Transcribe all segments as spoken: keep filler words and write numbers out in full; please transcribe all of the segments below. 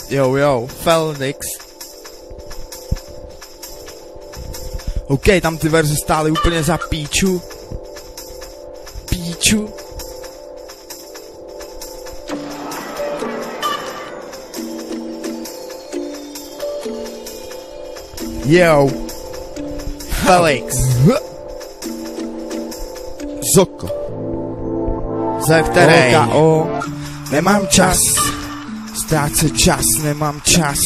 Jo, jo, Felix. OK, tam ty verze stály úplně za píču. Píču. Jo. Felix. Zoko. Ze které o nemám čas. Ztrácet čas, nemám čas.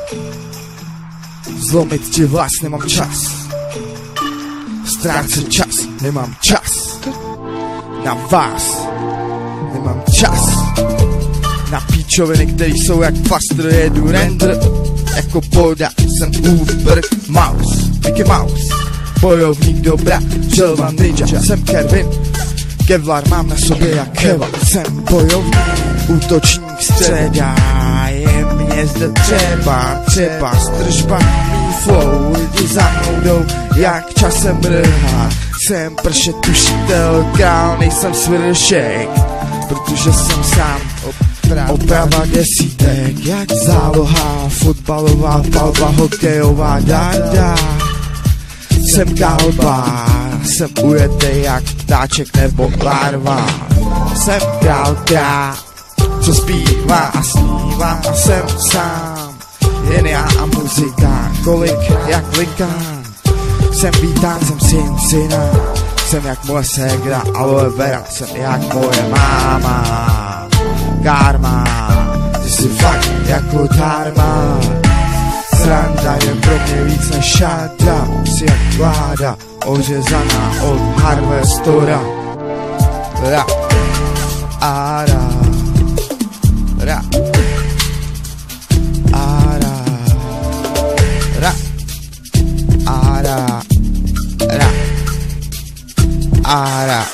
Zlomit ti vlas, nemám čas. Ztrácet čas, nemám čas. Na vás nemám čas. Na píčoviny, které jsou jak fastr, jedu render. Jako poda, jsem Uber Mouse, Mickey Mouse. Bojovník dobra, želva ninja, jsem Kevin. Kevlar mám na sobě jak Keva. Jsem bojovník, útočník středa. Je mě zde třeba, třeba stržba. Mý flow, lidi za mnou jdou, jak časem mrhá. Jsem pršet tušitel, král, nejsem svršek. Protože jsem sám oprava, oprava desítek. Jak záloha, fotbalová palba, hokejová dáda. Jsem kalba, jsem ujetej jak ptáček nebo larva. Jsem králka, co zpívá a snívá a jsem sám. Jen já a muzika, kolik jak Lincoln. Jsem vítán, jsem syn syna. Jsem jak moje ségra, aloe vera. Jsem jak moje máma. Karma, ty jsi fakt jako dharma. Sranda je pro mě víc než šada. Jsi jak vláda, ořezaná od Harvestora. Ra, a ra, ra, a ra, ra, a ra, ra, a ra.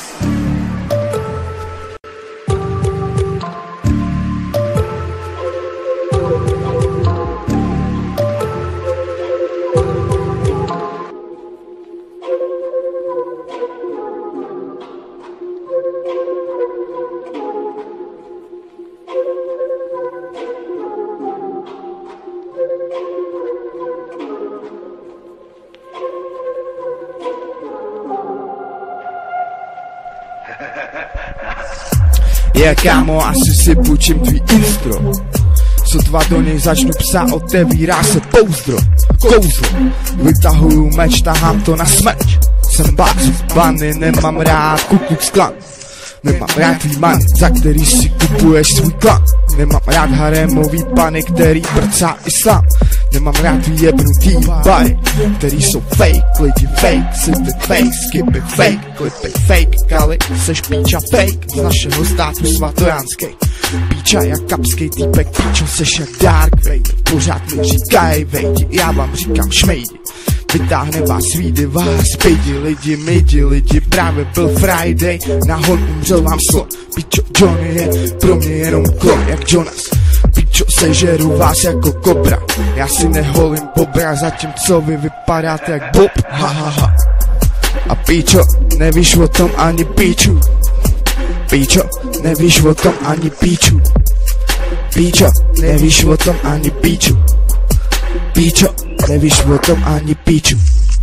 Je kámo, asi si půjčím tvý intro. Sotva do něj začnu psát, otevírá se pouzdro. Kouzlo, vytahuju meč, tahám to na smrť. Jsem báz, bany, nemám rád Ku Klux Klan. Nemám rád tvý man, za který si kupuješ svůj klan. Nemám rád harémový pany, který prcá islám. Nemám rád tvý jebnutý bary, který jsou fake, lidi fake, sity fake, skipy fake, klipy fake, kali, seš píča fake, z našeho státu svatojánskej. Píča jak kapskej týpek, píčo seš jak Dark Vader, pořád mi říkaj vejdi, já vám říkám šmejdi. Vytáhne vás vídy, vás pejdi, lidi midi, lidi, právě byl Friday, nahon umřel vám slon. Píčo Johnny je pro mě jenom klon, jak Jonas. Píčo sežeru vás jako kobra, já si neholím bobra, zatímco vy vypadáte jak Bob, ha ha ha. A píčo, nevíš o tom ani píču. Píčo, nevíš o tom ani píču. Píčo, nevíš o tom ani píču. Píčo, nevíš o tom ani píču.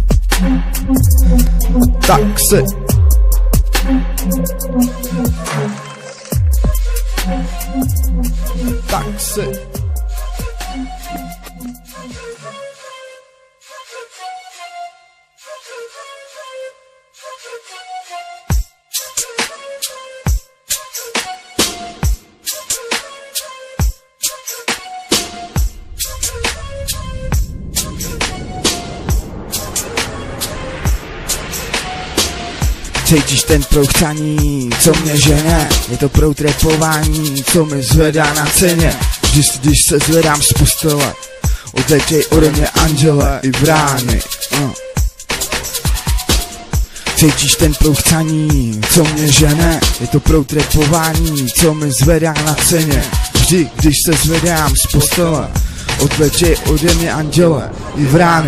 Tak se Tak se cítíš ten proud chcaní, co mě žene. Je to proud repování, co mi zvedá na ceně. Vždy, když se zvedám z postele, odletěj ode mě anděle i vrány. uh. Cítíš ten proud chcaní, co mě žene. Je to proud repování, co mi zvedá na ceně. Vždy, když se zvedám z postele, odletěj ode mě anděle i vrány.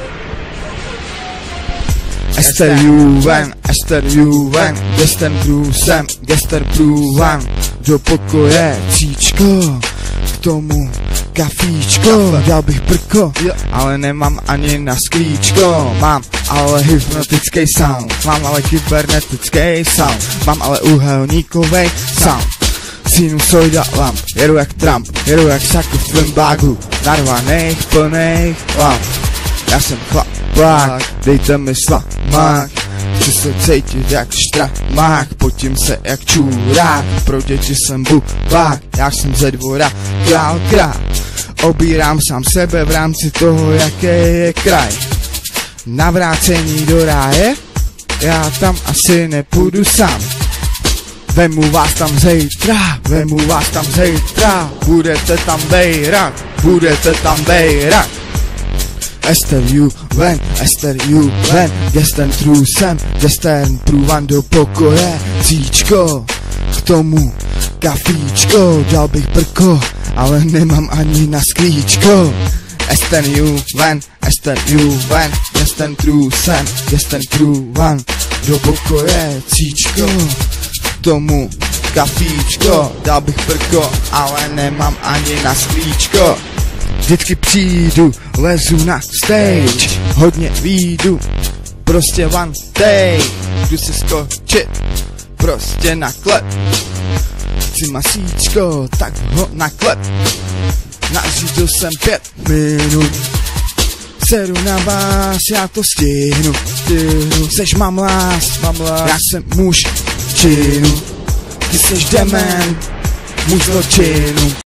Ester Juven, Ester Juven, Gester Brusem, Gester Bruvan, do pokoje cíčko, k tomu kafíčko, dal bych prko, ale nemám ani na sklíčko. Mám ale hypnotický sound, mám ale kybernetický sound, mám ale úhelníkovej sound. Sinusoida lamp, jedu jak Trump, jedu jak Sako v tvém bágu, narvaných plných lamp. Já jsem chlapák, dejte mi slamák, chci se cítit jak štramák, potím se jak čurák, pro děti jsem bubák, já jsem ze dvora král král. Obírám sám sebe v rámci toho, jaký je kraj. Navrácení do ráje, já tam asi nepůjdu sám. Vemu vás tam zítra, vemu vás tam zítra, budete tam bejrat, budete tam bejrat. Ester you ven, Ester you ven, gestem trusem, gestem průvan do pokoje. Cíčko, k tomu kafíčko, dal bych prko, ale nemám ani na sklíčko. Ester you ven, Ester you ven, gestem trusem, gestem průvan do pokoje. Cíčko, k tomu kafíčko, dal bych prko, ale nemám ani na sklíčko. Vždycky přijdu, lezu na stage, hodně výjdu, prostě one day, jdu si skočit, prostě na klep. Chci masíčko, tak ho na klep. Nařídil jsem pět minut, sedu na vás, já to stihnu, stihnu. Seš mamlás, mamlás, já jsem muž činu, ty seš dement, muž zločinu.